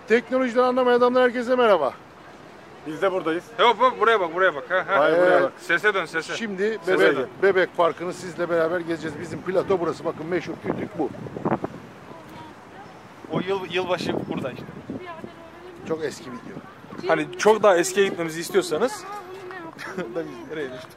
Teknolojiden anlamayan adamlar, herkese merhaba. Biz de buradayız. Hop hop buraya bak, buraya bak. Buraya bak. Sese dön, sese. Şimdi Sese Bebek Parkı'nı sizle beraber gezeceğiz. Bizim plato burası. Bakın meşhur kütük bu. O yılbaşı burada işte. Çok eski video. Hani çok daha eskiye gitmemizi istiyorsanız da biz nereye düştük?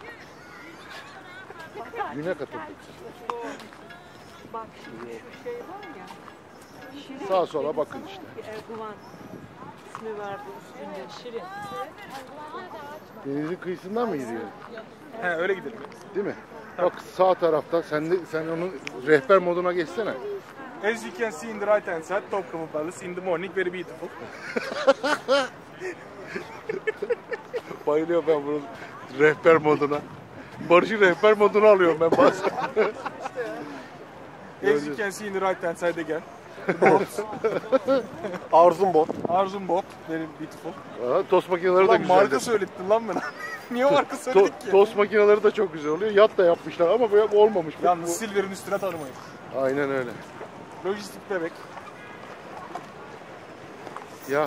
Güne katıldık. Bak şu şey var ya. Şirin. Sağa sola bakın işte. Erguvan ismi vardı üstünde Şirin. Denizin kıyısından mı gidiyor? He öyle gidelim. Değil mi? Bak sağ tarafta. Sen onun rehber moduna geçsene. As you can see in the right hand side, Topkapı Palace in the morning, very beautiful. Bayılıyorum ben bunun rehber moduna. Barış'ın rehber modunu alıyorum ben bazen. As you can see in the right hand side again. Arzum bot. Arzum Bob, very beautiful. Tost makineleri de Ulan güzel. marka söylettin lan bana. Niye marka söyledik ki? Tost makineleri de çok güzel oluyor. Yat da yapmışlar ama böyle olmamış. Yalnız Silver'in üstüne tanımayın. Aynen öyle. Lojistik bebek. Ya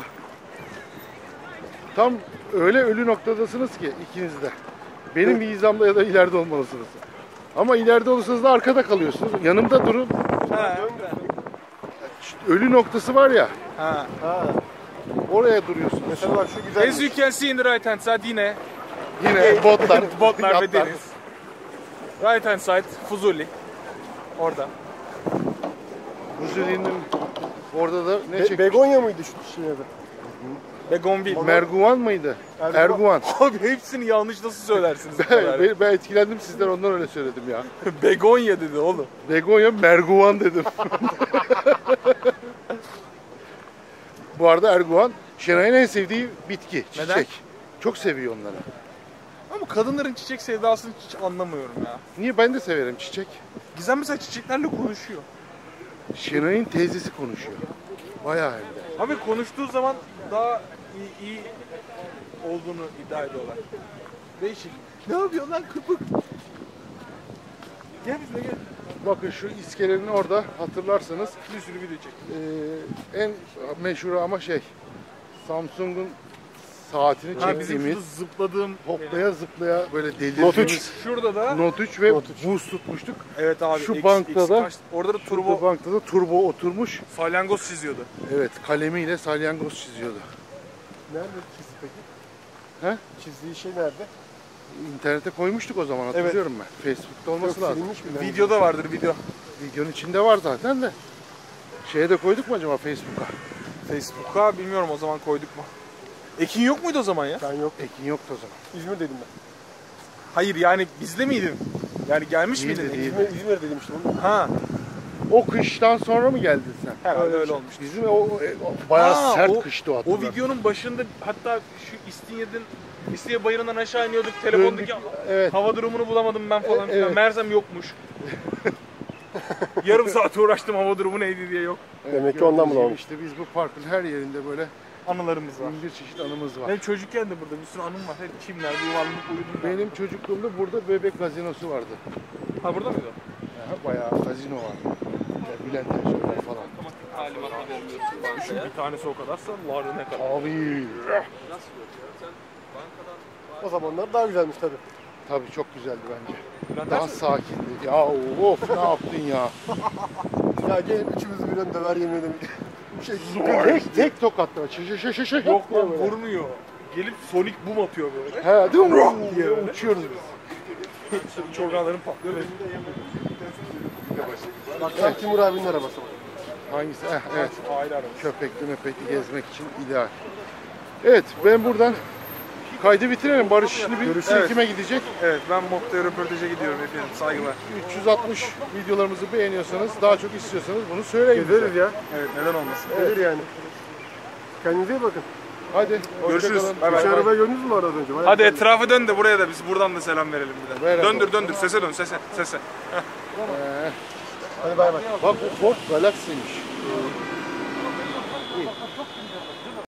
tam öyle ölü noktadasınız ki ikiniz de. Benim bir hizamda ya da ileride olmalısınız. Ama ileride olursanız da arkada kalıyorsunuz. Yanımda durun. Ha. Ölü noktası var ya. Ha. Oraya duruyorsunuz. Mesela bak şu güzel. As you can see in the right hand side yine Yine botlar, botlar ve yatlar. deniz. Right hand side Fuzuli. Orada. Huzuli'nin orada da ne çekmiş? Begonya mıydı şu şeyde? Begonvil. Merguvan mıydı? Erguvan. Abi hepsini yanlış nasıl söylersiniz? bu kadar? Ben etkilendim sizden, ondan öyle söyledim ya. Begonya dedi oğlum. Begonya Merguvan dedim. Bu arada Erguvan Şenay'ın en sevdiği bitki, çiçek. Neden? Çok seviyor onları. Ama kadınların çiçek sevdasını hiç anlamıyorum ya. Niye? Ben de severim çiçek. Gizem mesela çiçeklerle konuşuyor. Şenay'ın teyzesi konuşuyor. Bayağı hem de. Abi konuştuğu zaman daha iyi olduğunu iddia ediyorlar. Değişik. Ne yapıyor lan kırpık? Gel bizle gel. Bakın şu iskelenin orada hatırlarsanız Bir sürü video çek. en meşhur ama Samsung'un saatini Ha bizim çektiğimiz, şurada zıpladığım hoplaya zıplaya böyle Note delirdiğimiz Şurada da Note 3 ve Note 3. buz tutmuştuk. evet abi Şu bankta da orada da Bu turbo bankta da turbo oturmuş. salyangoz çiziyordu. Evet, kalemiyle salyangoz çiziyordu. Nerede çizdi peki? He? Çizdiği şey nerede? İnternete koymuştuk o zaman, hatırlıyorum ben. Facebook'ta olması Yok, lazım. silinmiş mi? Videoda vardır video. Videonun içinde var zaten de. Şeye de koyduk mu acaba Facebook'a? Facebook'a bilmiyorum o zaman koyduk mu? Ekin yok muydu o zaman ya? Ben yok. Ekin yoktu o zaman. İzmir dedim ben. Hayır yani bizde miydin? Yani gelmiş Değildi, miydin? değildi. İzmir dedim işte onu. Ha. O kıştan sonra mı geldin sen? Herhalde öyle olmuş. Bizim o bayağı Ha, sert o- kıştı o O hatırlar. videonun başında hatta şu İstinye bayırından aşağı iniyorduk. Telefondaki Döndük, evet. hava durumunu bulamadım ben falan filan. Evet. Meğersem yokmuş. Yarım saat uğraştım hava durumu neydi diye yok. Demek ki ondan gördüğünüz gibi bulamamış. İşte biz bu parkın her yerinde böyle Anılarımız var. bir çeşit anımız var. Benim çocukken de burada bir sürü anım var. Hep çimlerde yuvarlanıp uyudum ben. Benim çocukluğumda burada bebek gazinosu vardı. Ha burada mıydı o? Bayağı gazino vardı. Bülent Ersoylar falan. Talimatı vermiyorsun. Düşün bir tanesi o kadarsa ları ne kadar. Abi. O zamanlar daha güzelmiş tabii. Tabii çok güzeldi bence. Bülent Daha Ersoy. sakindi. Ya of ne yaptın ya? Ya gelip üçümüzü bir ön döver yemin ederim. Bir şey Tek tokatla. Yok lan vurmuyor. Gelip Sonic boom atıyor böyle. He değil mi? diye Diye böyle. uçuyoruz biz. Üç organların patlıyor. Bak tam Timur abinin arabası bak. Hangisi? Evet. Aile arabası. Köpekli mepekli gezmek için ideal. Evet, ben buradan kaydı bitirelim. Barış şimdi bir çekime gidecek. Evet ben Mok'ta röportaja gidiyorum efendim. Saygılar. 360 videolarımızı beğeniyorsanız, daha çok istiyorsanız bunu söyleyin. Gezeriz ya. Evet neden olmasın. Gelir yani. Kendinize iyi bakın. Hadi. Görüşürüz. hoşça kalın. Bay bay. Şu arabayı gördünüz mü az önce? Bayağı Hadi güzel. etrafı dön de buraya da biz buradan da selam verelim bir de. Merhaba. Döndür sese dön sese. Hadi bay bay. Bak bu Ford Galaxy'miş.